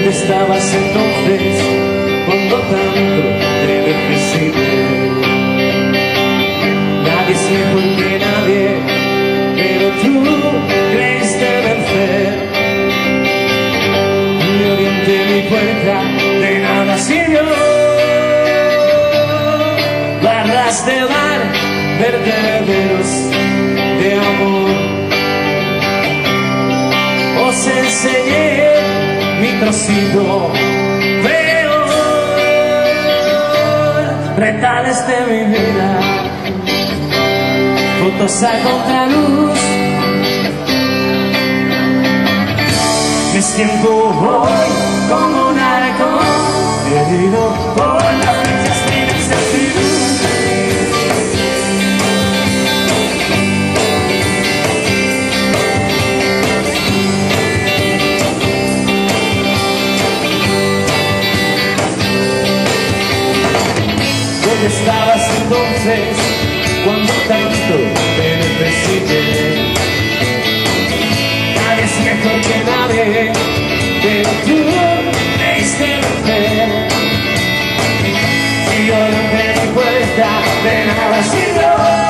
¿Dónde estabas entonces cuando tanto te necesité? Nadie es mejor que nadie, pero tú creíste vencer. Y orienté mi puerta, de nada sirvió. Barras de bar, vertederos de amor. Os enseñé mi trocito peor, retales de mi vida, fotos a contraluz. Me siento hoy como un halcón, herido por las flechas de la incertidumbre. ¿Dónde estabas entonces cuando tanto te necesité? Nadie es mejor que nadie, pero tú creíste vencer. Y yo rompí mi puerta, de nada sirvió.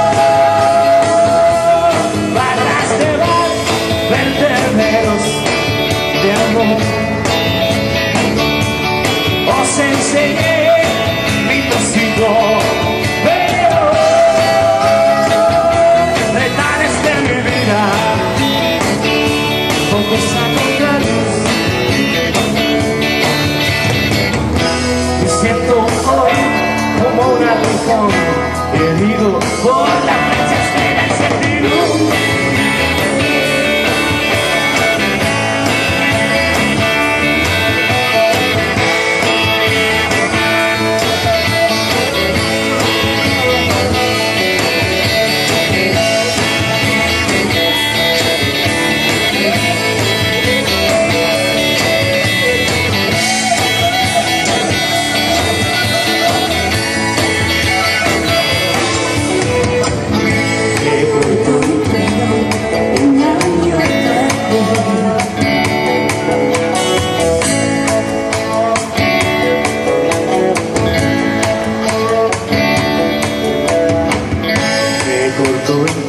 Barras de bar, vertederos de amor. Os enseñé mi trocito peor, retales de mi vida, fotos a contraluz. Me siento hoy como un halcón, herido por las flechas de la incertidumbre. Corto en